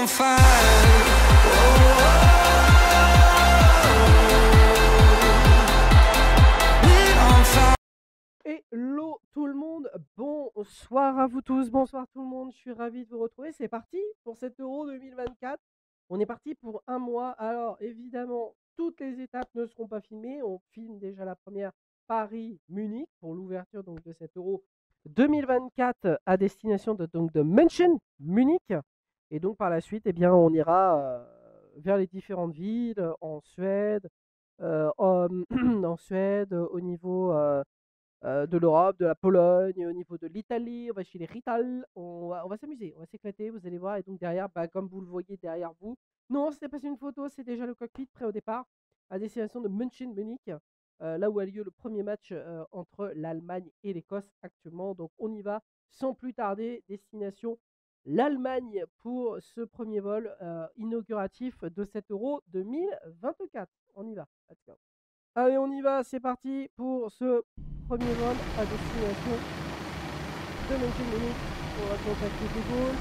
Hello tout le monde, bonsoir à vous tous, bonsoir tout le monde, je suis ravi de vous retrouver. C'est parti pour cet Euro 2024. On est parti pour un mois. Alors évidemment, toutes les étapes ne seront pas filmées. On filme déjà la première Paris-Munich pour l'ouverture donc de cet Euro 2024 à destination de München, Munich. Et donc par la suite, eh bien, on ira vers les différentes villes en Suède, en Suède, au niveau de l'Europe, de la Pologne, au niveau de l'Italie, on va chez les Rital, on va s'amuser, on va s'éclater, vous allez voir. Et donc derrière, comme vous le voyez derrière vous, non, ce n'est pas une photo, c'est déjà le cockpit prêt au départ, à destination de München, Munich, là où a lieu le premier match entre l'Allemagne et l'Écosse actuellement. Donc on y va sans plus tarder, destination l'Allemagne pour ce premier vol inauguratif de cet Euro 2024. On y va, let's go. Allez, on y va, c'est parti pour ce premier vol à destination de München Munich. On va contacter De Gaulle.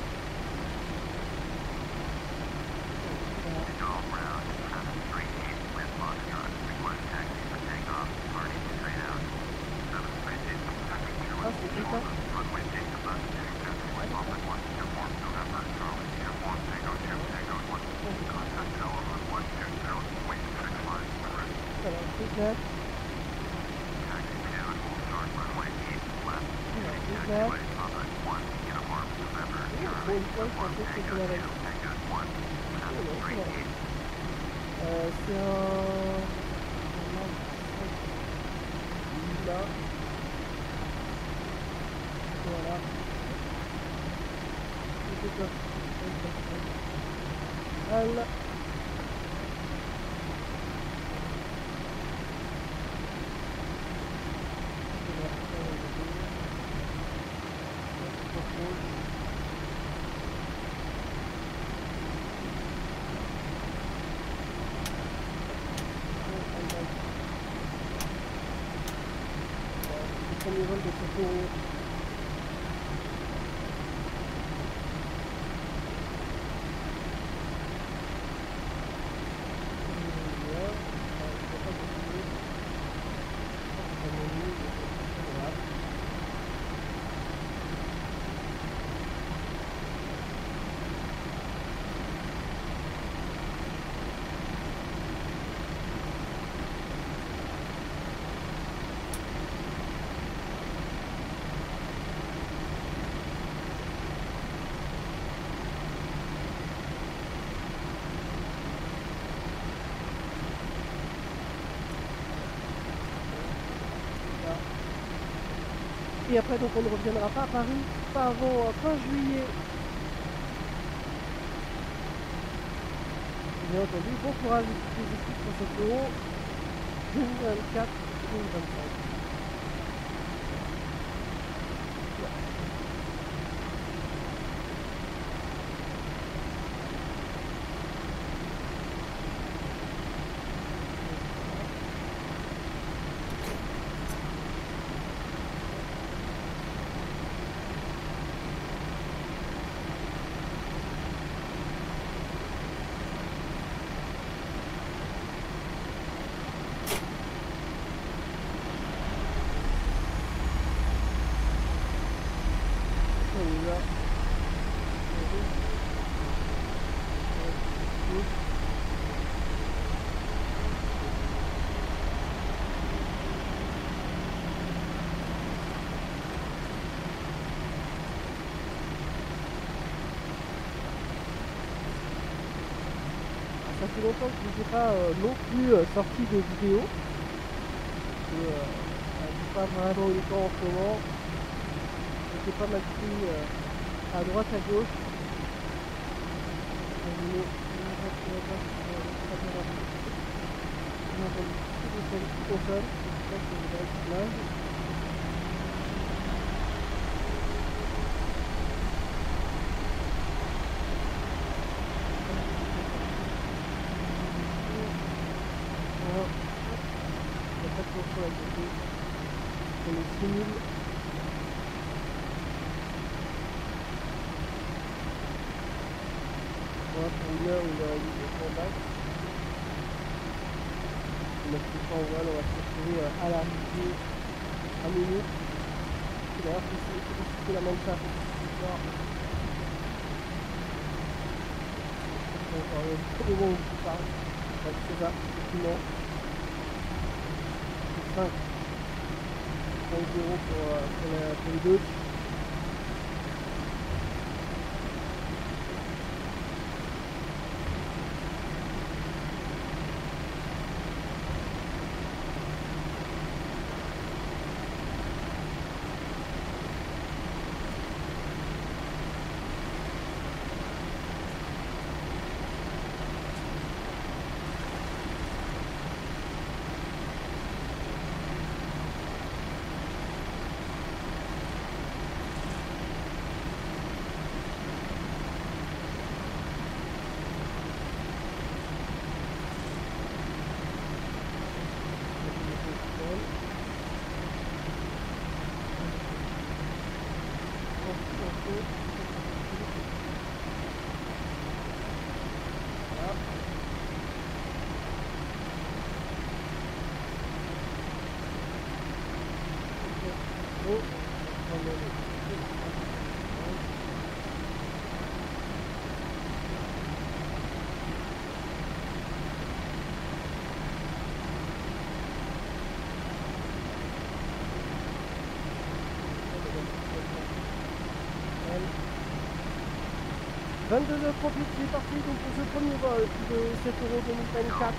Ah, c'est tout ça. Alors, c'est clair. C'est là. Voilà. Voilà. Premier vol de cet Euro. Et après, donc, on ne reviendra pas à Paris, pas avant fin juillet. Bien entendu, bon courage à toutes les équipes pour cet Euro 2024-2025. Ça fait longtemps que je n'ai pas non plus sorti de vidéo. Je n'ai pas vraiment eu le temps en ce moment. J'étais pas mal pris à droite, à gauche. On est 6000. Voilà, pour 1 heure, 1h30 de combat. On a fait ça en voile, on va se retrouver à l'arrivée à Munich. D'ailleurs, c'est la même chose ce soir. Au moment où je parle, c'est ça, effectivement. 5 € pour les deux. « 22h38, c'est parti donc pour ce premier vol de cet Euro 2024.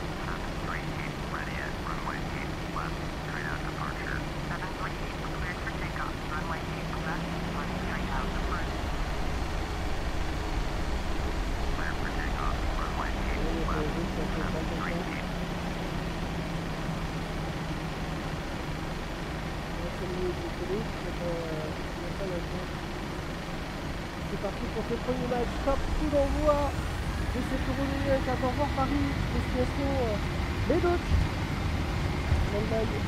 C'est parti pour ce premier match, top coup d'envoi de cet Euro 2024 au revoir Paris, destination les Dutch, l'Allemagne.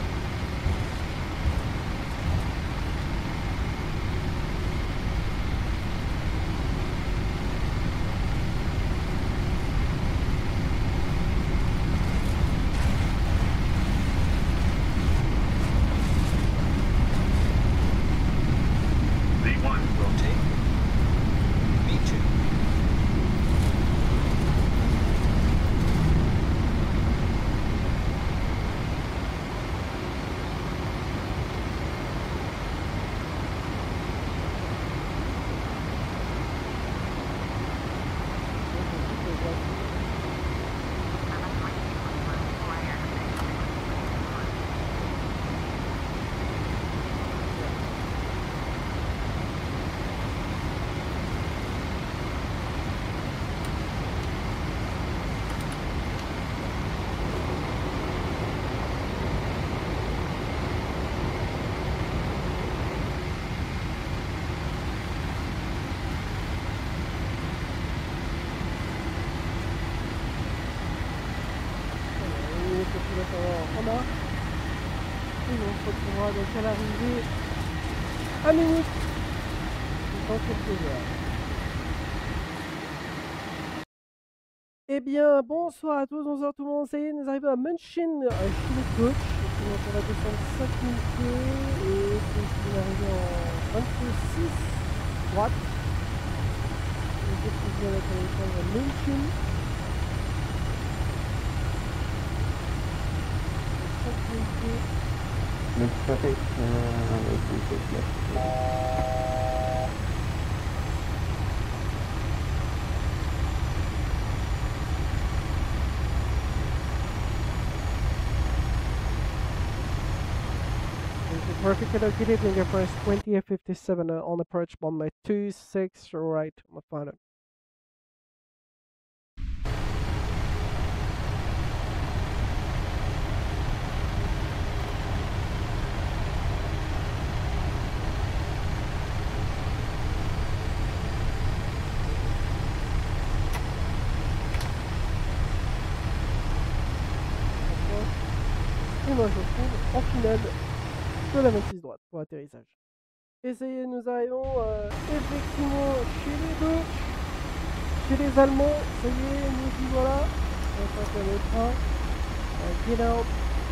Et on se retrouvera donc à l'arrivée à Munich dans quelques heures. Eh bien, bonsoir à tous, bonsoir tout le monde, ça y est, nous arrivons à München, chez les coachs. Donc on va descendre 5 minutes et c'est arrivé en 26 droite. On va trouver la connexion à München. 5 minutes. Le traffic, Perfect, good evening, Air France 20F57 on approach runway 26 right on the final. Et moi je retrouve en finale de la 26 droite pour atterrissage. Et ça y est, nous arrivons effectivement chez les deux. chez les Allemands, ça y est, nous y voilà. Enfin, ça va être un. Get out.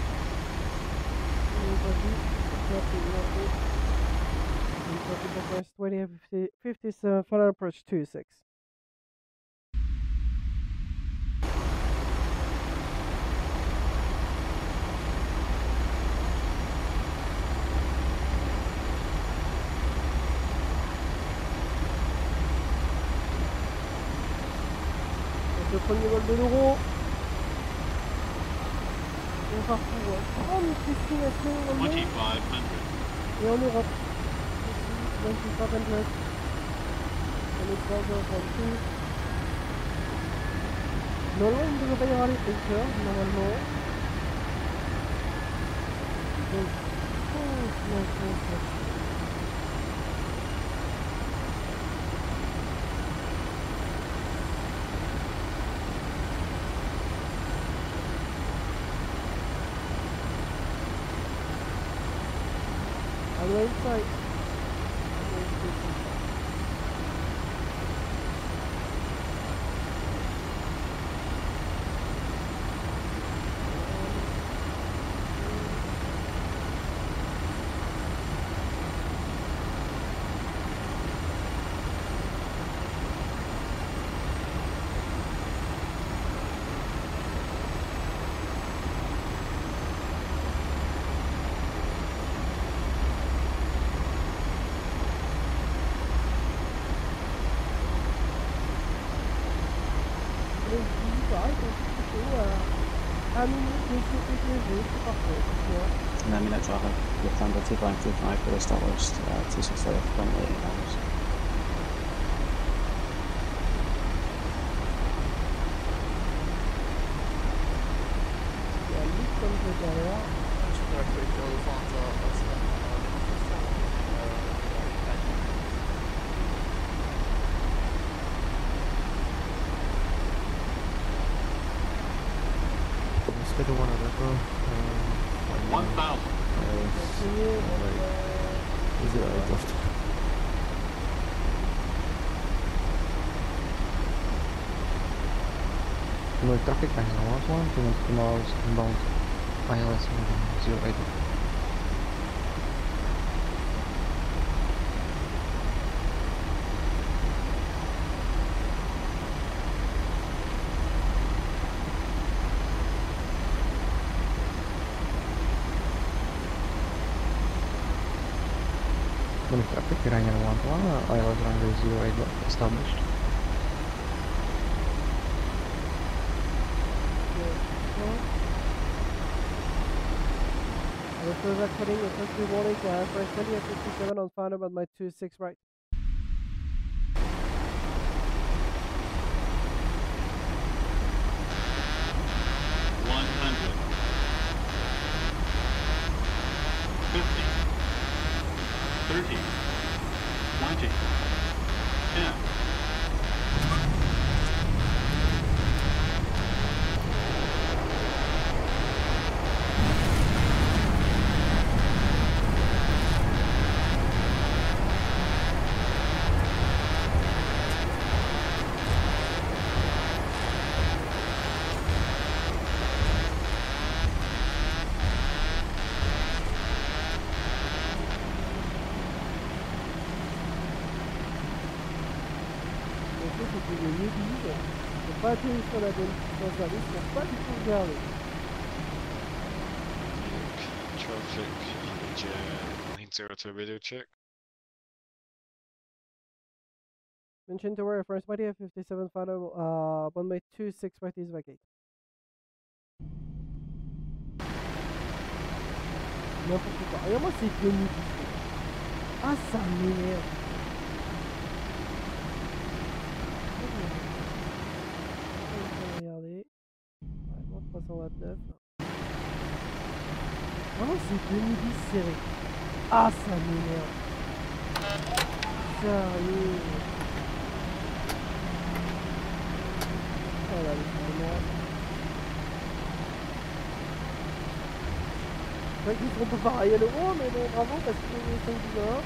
Vas-y. 20, 57, final approach 26. Le premier vol de l'euro. On part pour 30 destinations dans le monde. 2500. Et en Europe. 2500. On est 3h32. Normalement, il ne devrait pas y avoir les heures, normalement. Donc, on the inside. And then minute traffic, Lufthansa 2.25 US dollars, 265 $28. Schedule one Aleppo. 1000. Easy aircraft. No traffic bank is the last one, 2 miles inbound ILS 08. Traffic running 11, ILS runway 08 established. Cruiser cutting with entry warning for 20 and 57 on final about my 26 right. Pas atterrir sur la bonne distance d'aller, ils sont pas du tout regardés. Traffic, you need your 90 radio check. Mention to where first body F57 final, 1/26 right is vacate. N'importe quoi. Regarde-moi ces pénibles. Ah, ça m'énerve. Regardez. Vraiment 329. Vraiment c'est 2010 serré. Ah, ça m'énerve. Sérieux. Oh là, les m'énerve. C'est vrai qu'ils seront pas pareils à l'euro, mais bon, bravo parce que les 5 du Nord.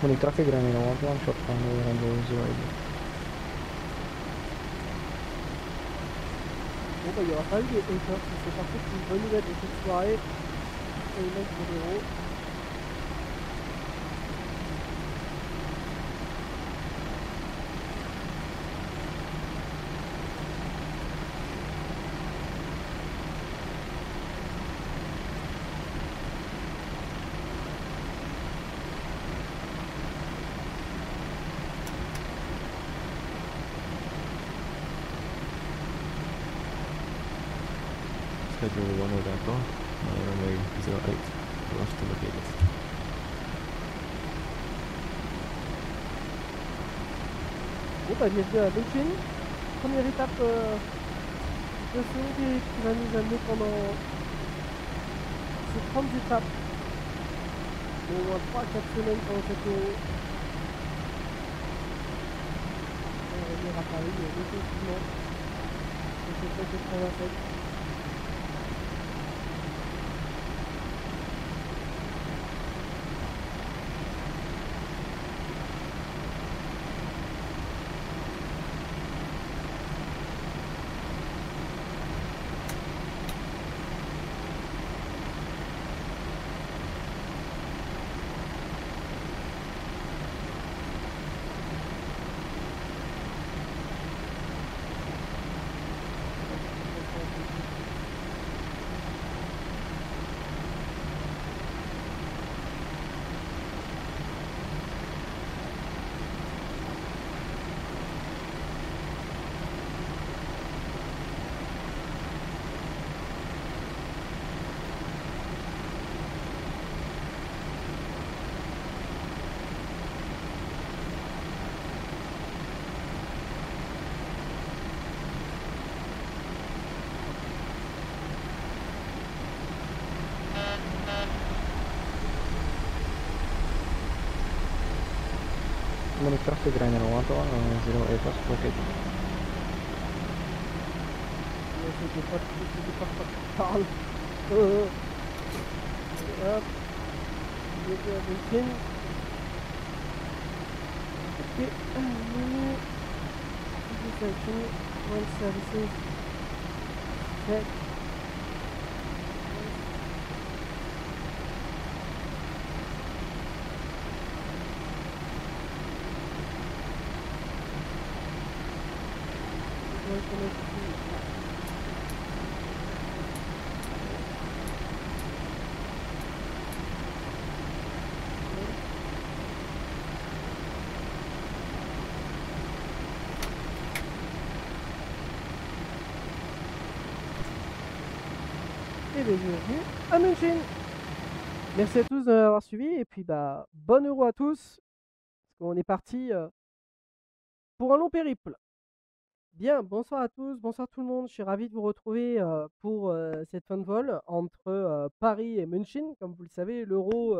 Monique traffic running 111, short runway runway 08. Bon, bah, il n'y aura pas eu de haters, c'est parti pour une bonne nouvelle de cette soirée. Et les mecs de l'euro. Schedule 1 Delta, runway 08, rush to locate. Bon, bah, bienvenue à München. Première étape de ce périple qui va nous amener pendant ces 30 étapes. Au moins 3-4 semaines pendant cette euro. On va revenir à Paris définitivement. Et c'est ça que je travaille en fait. Monique traffic running 111, 08 rush to locate. C'était pas quoi tu parles. Hop. Bienvenue à München. Ok. Menu. Section. One services. Check. Et bien, bienvenue à München. Merci à tous d'avoir suivi et puis bah bon euro à tous. Parce qu'on est parti pour un long périple. Bien, bonsoir à tous, bonsoir tout le monde. Je suis ravi de vous retrouver pour cette fin de vol entre Paris et München. Comme vous le savez, l'Euro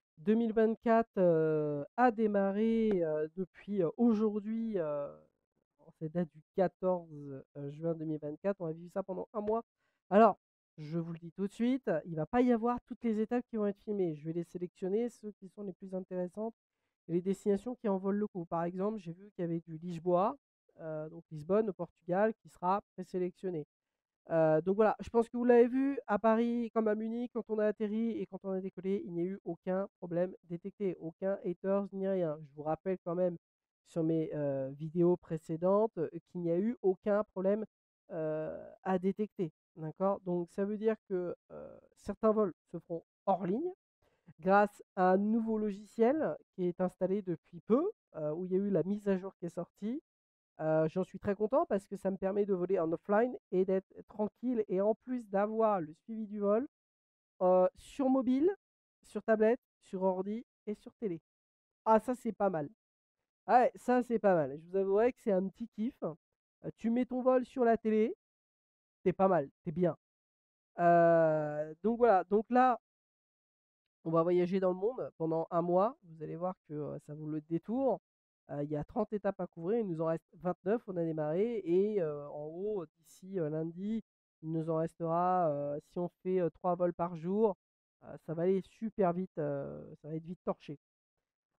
2024 a démarré depuis aujourd'hui, en cette date du 14 juin 2024. On a vu ça pendant un mois. Alors, je vous le dis tout de suite, il ne va pas y avoir toutes les étapes qui vont être filmées. Je vais les sélectionner, ceux qui sont les plus intéressantes et les destinations qui en valent le coup. Par exemple, j'ai vu qu'il y avait du Lisboa, donc Lisbonne au Portugal, qui sera présélectionné. Donc voilà, je pense que vous l'avez vu, à Paris comme à Munich, quand on a atterri et quand on a décollé, il n'y a eu aucun problème détecté, aucun haters ni rien. Je vous rappelle quand même sur mes vidéos précédentes qu'il n'y a eu aucun problème à détecter. D'accord? Donc ça veut dire que certains vols se feront hors ligne grâce à un nouveau logiciel qui est installé depuis peu, où il y a eu la mise à jour qui est sortie. J'en suis très content parce que ça me permet de voler en offline et d'être tranquille et en plus d'avoir le suivi du vol sur mobile, sur tablette, sur ordi et sur télé. Ah, ça c'est pas mal. Ah ouais, ça c'est pas mal. Je vous avouerai que c'est un petit kiff. Tu mets ton vol sur la télé, t'es pas mal, t'es bien. Donc voilà, donc là, on va voyager dans le monde pendant un mois. Vous allez voir que ça vaut le détour. Il y a 30 étapes à couvrir. Il nous en reste 29. On a démarré. Et en haut, d'ici lundi, il nous en restera, si on fait 3 vols par jour, ça va aller super vite. Ça va être vite torché.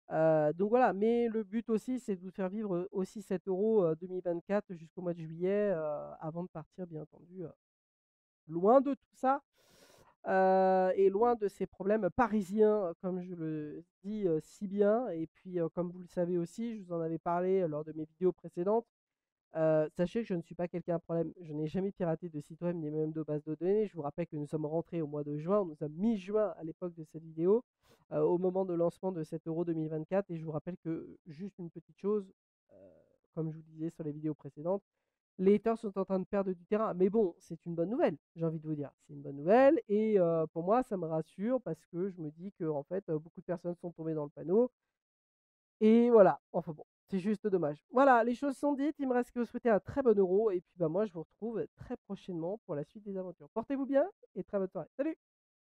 Donc voilà, mais le but aussi, c'est de vous faire vivre aussi cet euro 2024 jusqu'au mois de juillet, avant de partir, bien entendu, loin de tout ça et loin de ces problèmes parisiens, comme je le dis si bien. Et puis, comme vous le savez aussi, je vous en avais parlé lors de mes vidéos précédentes. Sachez que je ne suis pas quelqu'un à problème. Je n'ai jamais piraté de site web ni même de base de données. Je vous rappelle que nous sommes rentrés au mois de juin. Nous sommes mi-juin à l'époque de cette vidéo, au moment de lancement de cet euro 2024. Et je vous rappelle que, juste une petite chose, euh, comme je vous disais sur les vidéos précédentes, les haters sont en train de perdre du terrain. Mais bon, c'est une bonne nouvelle, j'ai envie de vous dire. C'est une bonne nouvelle. Et pour moi, ça me rassure parce que je me dis que en fait, beaucoup de personnes sont tombées dans le panneau. Et voilà, enfin bon, c'est juste dommage. Voilà, les choses sont dites, il me reste que vous souhaiter un très bon euro et puis bah moi je vous retrouve très prochainement pour la suite des aventures. Portez-vous bien et très bonne soirée. Salut!